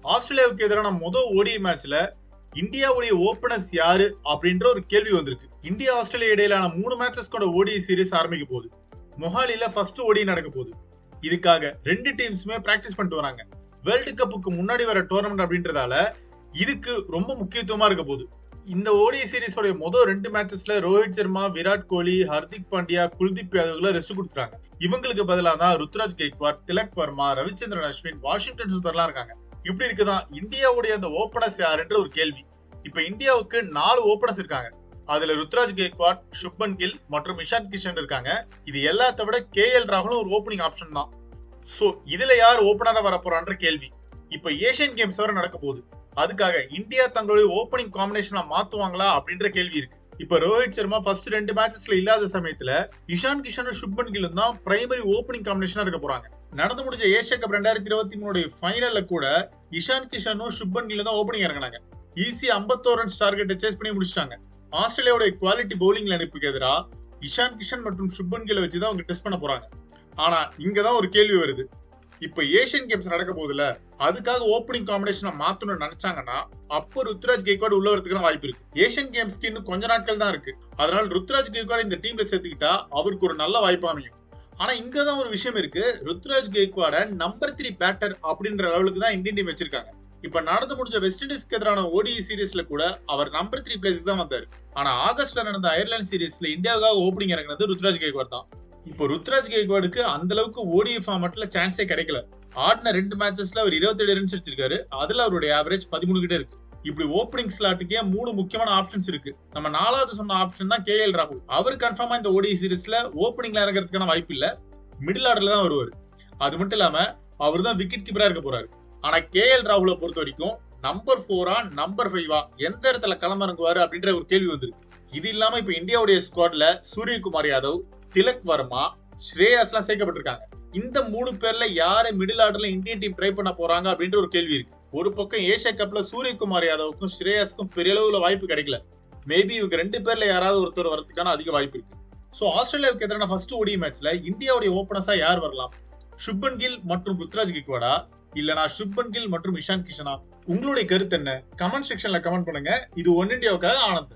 ஆஸ்திரேலியாவுக்கு எதிரான முதல் ஓடிஐ மேட்ச்ல இந்தியாவுடைய ஓபனர்ஸ் யாரு அப்படின்ற ஒரு கேள்வி வந்திருக்கு. இந்தியா ஆஸ்திரேலியா இடையிலான 3 மேட்சஸ் கொண்ட ஓடிஐ சீரிஸ் ஆரம்பிக்க போகுது. மொஹாலில ஃபர்ஸ்ட் ஓடிஐ நடக்க போகுது. இதுக்காக 2 டீம்ஸுமே பிராக்டிஸ் பண்ணிட்டு வராங்க. வேர்ல்டு கப்புக்கு முன்னாடி வர டோர்னமெண்ட் அப்படின்றதால இதுக்கு ரொம்ப முக்கியத்துவமா இருக்க போகுது. இந்த ஓடிஐ சீரிஸோட முதல் 2 மேட்சஸ்ல ரோஹித் சர்மா, விராட் கோலி, ஹர்திக் பாண்டியா, குல்தீப் யாதவ்ல ரெஸ்ட் கொடுத்துட்டாங்க. இவங்களுக்கு பதிலாக தான் ருத்துராஜ், கைக்வாட், திலக் வர்மா, ரவிச்சந்திரன் அஸ்வின், வாஷிங்டன் சுந்தர்லாம் இருக்காங்க. இப்படி இருக்குதான் இந்தியாவுடைய அந்த ஓபனர்ஸ் யாருன்ற ஒரு கேள்வி. இப்ப இந்தியாவுக்கு 4 ஓபனர்ஸ் இருக்காங்க. அதுல ருத்துராஜ், கைக்வாட், சுப்மன் கில் மற்றும் இஷான் கிஷன் இருக்காங்க. இது எல்லாத்த விட KL ராகுலும் ஒரு ஓபனிங் ஆப்ஷன் தான். சோ இதுல யார் ஓபனரா வர போறான்ற கேள்வி. இப்ப ஏசியன் கேம்ஸ் வர நடக்க போகுது. அதுக்காக இந்தியா தங்களுடைய ஓபனிங் காம்பினேஷனா மாத்துவாங்களா அப்படின்ற கேள்வி இருக்கு. இப்ப ரோஹித் சர்மா ஃபர்ஸ்ட் 2 மேட்சஸ்ல இல்லாத சமயத்துல இஷான் கிஷனும் சுப்மன் கில்லும் தான் பிரைமரி ஓபனிங் காம்பினேஷனா இருக்க போறாங்க. நடந்து முடிஞ்ச ஏசியா கப் 2023 ஃபைனல்ல கூட இஷான் கிஷனும் சுப்மன் கில்லும் தான் ஓபனிங் இறங்கினாங்க. ஈஸி 51 ரன்ஸ் டார்கெட்டை சேஸ் பண்ணி முடிச்சிட்டாங்க. ஆஸ்திரேலியாவுடைய குவாலிட்டி பவுலிங் லைனப்புக்கு எதிராக இஷான் கிஷன் மற்றும் சுப்மன் கில்லை வச்சுதான் அவங்க டெஸ்ட் பண்ண போறாங்க. ஆனா இங்கதான் ஒரு கேள்வி வருது. இப்ப ஏசியன் கேம்ஸ் நடக்க போகுதுல, அதுக்காக ஓபனிங் காம்பினேஷனை மாத்தணும்னு நினைச்சாங்கன்னா அப்போ ருத்துராஜ், கைக்வாட் உள்ள வரதுக்கான வாய்ப்பு இருக்கு. ஏசியன் கேம்ஸ்க்கு இன்னும் கொஞ்ச நாட்கள் தான் இருக்கு. அதனால ருத்துராஜ், கைக்வாட் இந்த டீம்ல சேர்த்துக்கிட்டா அவருக்கு ஒரு நல்ல வாய்ப்பு அமையும். ஆனா இங்கதான் ஒரு விஷயம் இருக்கு. ருத்துராஜ், கைக்வாட நம்பர் 3 பேட்டர் அப்படின்ற லெவலுக்கு தான் இந்தியன் டீம் வச்சிருக்காங்க. இப்ப நடந்து முடிஞ்ச வெஸ்ட் இண்டீஸ்க்கு எதிரான ODI சீரீஸ்ல கூட அவர் நம்பர் 3 பிளேஸ்க்கு தான் வந்தாரு. ஆனா ஆகஸ்ட்ல நடந்த அயர்லாந்து சீரீஸ்ல இந்தியாவுக்காக ஓபனிங் இறங்கினது ருத்துராஜ், கைக்வாட் தான். இப்போ ருத்துராஜ், கைக்வாடுக்கு அந்த அளவுக்கு ODI ஃபார்மட்ல சான்ஸே கிடைக்கல. ஆடின 2 மேட்சஸ்ல அவர் 27 ரன்ஸ் அடிச்சிருக்காரு. அதுல அவருடைய ஆவரேஜ் 13 கிட்ட இருக்கு. இப்படி ஓப்பனிங் ஸ்லாட்டுக்கே 3 முக்கியமான ஆப்ஷன்ஸ் இருக்கு. நம்ம 4வது சொன்ன ஆப்ஷன் தான் KL ராகுல். அவர் கன்ஃபார்மா இந்த ODI சீரிஸ்ல ஓப்பனிங்ல இறங்குறதுக்கான வாய்ப்பு இல்ல. மிடில் ஆர்டர்ல தான் வருவாரு. அது மட்டும் இல்லாம அவர் தான் விக்கெட் கீப்பரா இருக்க போறாரு. ஆனா KL ராகுலை பொறுத்த வரைக்கும் நம்பர் 4ஆ நம்பர் 5ஆ எந்த இடத்துல களமிறங்குவாரு அப்படின்ற ஒரு கேள்வி வந்திருக்கு. இது இல்லாம இப்ப இந்தியாவுடைய ஸ்குவாட்ல சூரியகுமார் யாதவ், திலக் வர்மா, ஸ்ரேயாஸ் எல்லாம் சேர்க்கப்பட்டிருக்காங்க. இந்த 3 பேர்ல யாரு மிடில் ஆர்டர்ல இந்தியன் டீம் ட்ரை பண்ண போறாங்க அப்படின்ற ஒரு கேள்வி இருக்கு. ஒரு பக்கம் ஏசியா கப்ல சூரியகுமார் யாதவுக்கும் ஸ்ரேயாஸ்க்கும் பெரிய அளவுல வாய்ப்பு கிடைக்கல. மேபி இவங்க 2 பேர்ல யாராவது ஒருத்தர் வரதுக்கான அதிக வாய்ப்பு இருக்கு. சோ ஆஸ்திரேலியாவுக்கு எதிரான ஃபர்ஸ்ட் ODI மேட்ச்ல இந்தியாவுடைய ஓபனர்ஸா யார் வரலாம்? சுப்மன் கில் மற்றும் ருத்துராஜ், கைக்வாடா, இல்லனா சுப்மன் கில் மற்றும் இஷான் கிஷனா? உங்களுடைய கருத்து என்ன? கமெண்ட் செக்ஷன்ல கமெண்ட் பண்ணுங்க. இது ஒன் இந்தியாவுக்காக ஆனந்த்.